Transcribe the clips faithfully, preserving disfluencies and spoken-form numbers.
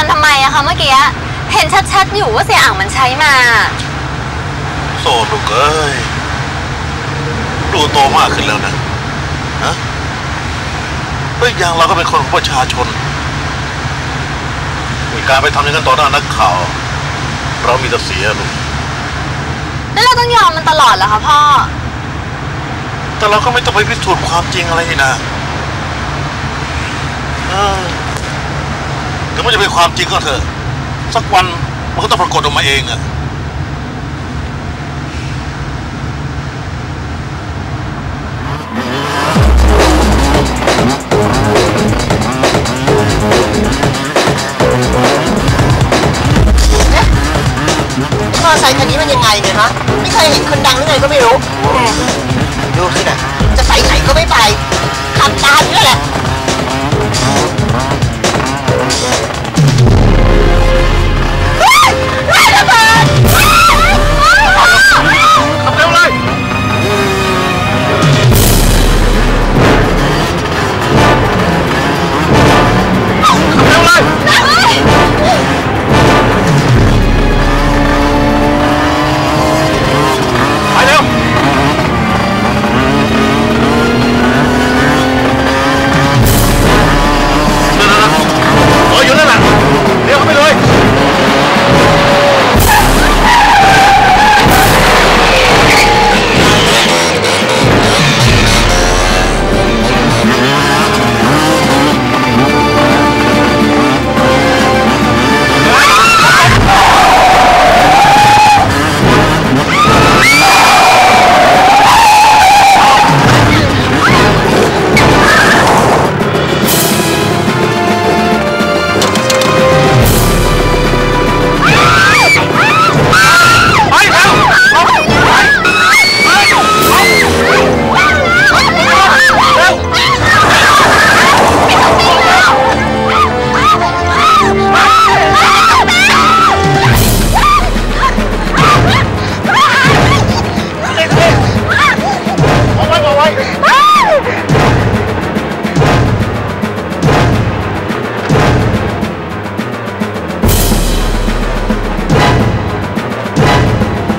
มันทำไมอะคะเมื่อกี้เห็นชัดๆอยู่ว่าเสียอ่างมันใช้มาโซ่ลูกเอ้ยลูกโตมากขึ้นแล้วนะฮะเฮ้ยอย่างเราก็เป็นคนของประชาชนมีการไปทำอย่างนั้นต่อหน้านักข่าวเรามีแต่เสียลูกแล้วเราต้องยอมมันตลอดเหรอคะพ่อแต่เราก็ไม่ต้องไปพิสูจน์ความจริงอะไรนี่นะเออถึงมันจะเป็นความจริงก็เถอะสักวันมันก็ต้องปรากฏออกมาเองอะมอไซค์คันนี้มันยังไงเนี่ยฮะไม่เคยเห็นคนดังหรือไงก็ไม่รู้ดูสินะจะไปไหนก็ไม่ไปขับตามนี่แหละระเบิดขับเร็วเลยขับเร็วเลยไปเร็วนั่นนั่นรออยู่นั่นแหละเร็วเข้าไปเลย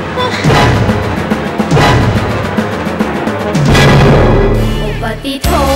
ปฏิโท